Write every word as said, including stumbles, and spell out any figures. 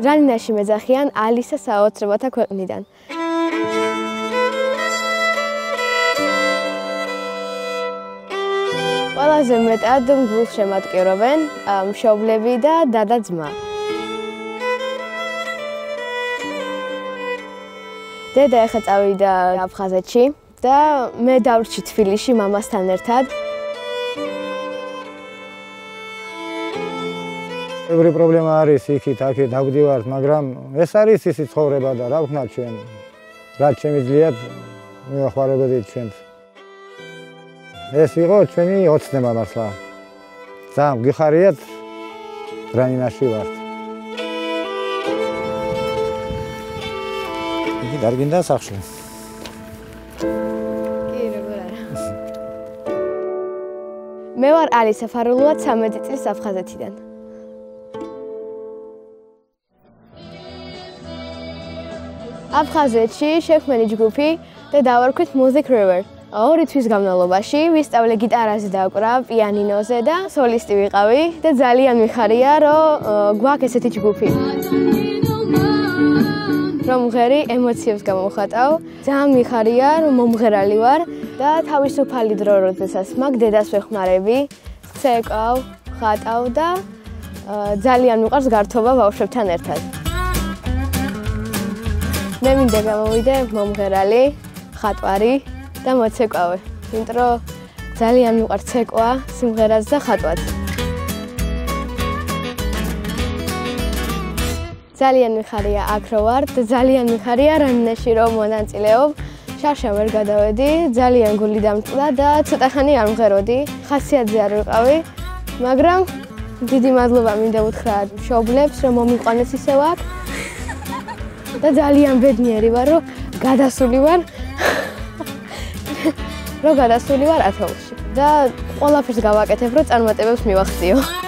რანინაში მეძახიან ალისა საოცრებათა ქვეყნიდან. ყველაზე მეტად გულს შემატკივრობენ მშობლები და დედა-ძმა. დედა ახლა წავიდა აფხაზეთში და მე დავრჩი თბილისში მამასთან ერთად. Every პრობლემა არის იქით, აქეთ დავდივართ, მაგრამ ეს არის ისი ცხოვრება და რა ვქნათ ჩვენ. რაც შემიძლიათ მივახმარებოდით ჩვენს. ეს იყო ჩვენი ოცნება მართლა. ძალიან გიხარიათ რანინაში ვართ. იგი დარგინდა სახში. კი, როგორ არა. მე ვარ ალისა ფარულუა ცამეტი წლის აფხაზეთიდან. აფხაზეთში შექმნილი ჯგუფი და დავარქვით Music River. ორი თვის განმავლობაში ვისწავლე გიტარაზე და პიანინოზე და სოლისტი ვიყავი და ძალიან მიხარია, რომ გვაქვს ესეთი ჯგუფი. რომ ღერი ემოციებს გამოვხატავ, ძალიან მიხარია, რომ მომღერალი ვარ და თავისუფალი დრო როდესაც მაქვს დედას ვეხმარები, ცეკვავ, ხატავ და ძალიან მიყვარს გართობა ბავშვებთან ერთად. მე მინდა გამოვიდე მომღერალი, ხატვარი და მოცეკვავე, იმიტომ რომ ძალიან მიყვარს ცეკვა, სიმღერაც და ხატვაც. ძალიან მიხარია აქ რო ვარ და ძალიან მიხარია რანინაში რომ მონაწილეობ. შარშან ვერ გადავედი, ძალიან გული დამწყდა და ცოტა ხანი არ მღეროდი, ხასიათზე არ ვიყავი, მაგრამ დიდი მადლობა მინდა უთხრა მშობლებს, რომ მომიყვანეს ისევ აქ. და ძალიან ბედნიერი ვარ, რომ გადასული ვარ. რომ გადასული ვარ ათეულში და ყველაფერს გავაკეთებ, რომ წარმატებებს მივახციო.